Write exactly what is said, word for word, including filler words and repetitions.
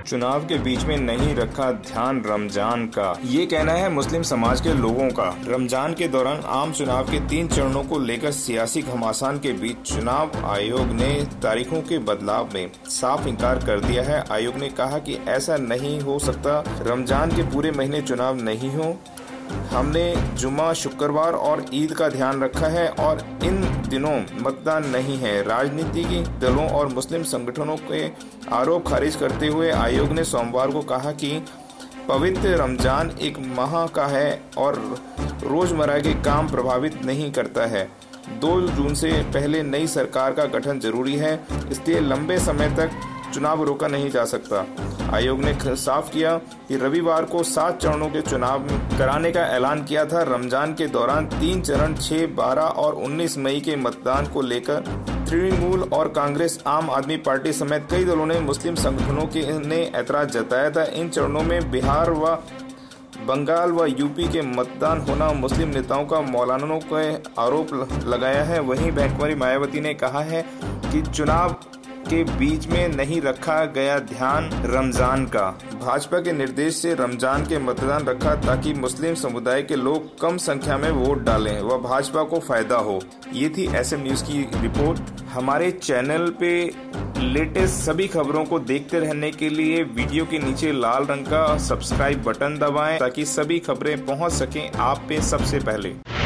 चुनाव के बीच में नहीं रखा ध्यान रमजान का, ये कहना है मुस्लिम समाज के लोगों का। रमजान के दौरान आम चुनाव के तीन चरणों को लेकर सियासी घमासान के बीच चुनाव आयोग ने तारीखों के बदलाव में साफ इंकार कर दिया है। आयोग ने कहा कि ऐसा नहीं हो सकता, रमजान के पूरे महीने चुनाव नहीं हो। हमने जुमा, शुक्रवार और ईद का ध्यान रखा है और इन दिनों मतदान नहीं है। राजनीतिक दलों और मुस्लिम संगठनों के आरोप खारिज करते हुए आयोग ने सोमवार को कहा कि पवित्र रमजान एक माह का है और रोजमर्रा के काम प्रभावित नहीं करता है। दो जून से पहले नई सरकार का गठन जरूरी है, इसलिए लंबे समय तक चुनाव रोका नहीं जा सकता। आयोग ने साफ किया कि रविवार को सात चरणों के चुनाव कराने का ऐलान किया था। रमजान के दौरान तीन चरण छह, बारह और उन्नीस मई के मतदान को लेकर तृणमूल और कांग्रेस, आम आदमी पार्टी समेत कई दलों ने मुस्लिम संगठनों के ने ऐतराज जताया था। इन चरणों में बिहार व बंगाल व यूपी के मतदान होना मुस्लिम नेताओं का मौलानों के आरोप लगाया है। वहीं बहकुमारी मायावती ने कहा है कि चुनाव के बीच में नहीं रखा गया ध्यान रमजान का। भाजपा के निर्देश से रमजान के मतदान रखा ताकि मुस्लिम समुदाय के लोग कम संख्या में वोट डालें व भाजपा को फायदा हो। ये थी एसएम न्यूज की रिपोर्ट। हमारे चैनल पे लेटेस्ट सभी खबरों को देखते रहने के लिए वीडियो के नीचे लाल रंग का सब्सक्राइब बटन दबाएं ताकि सभी खबरें पहुंच सकें आप पे सबसे पहले।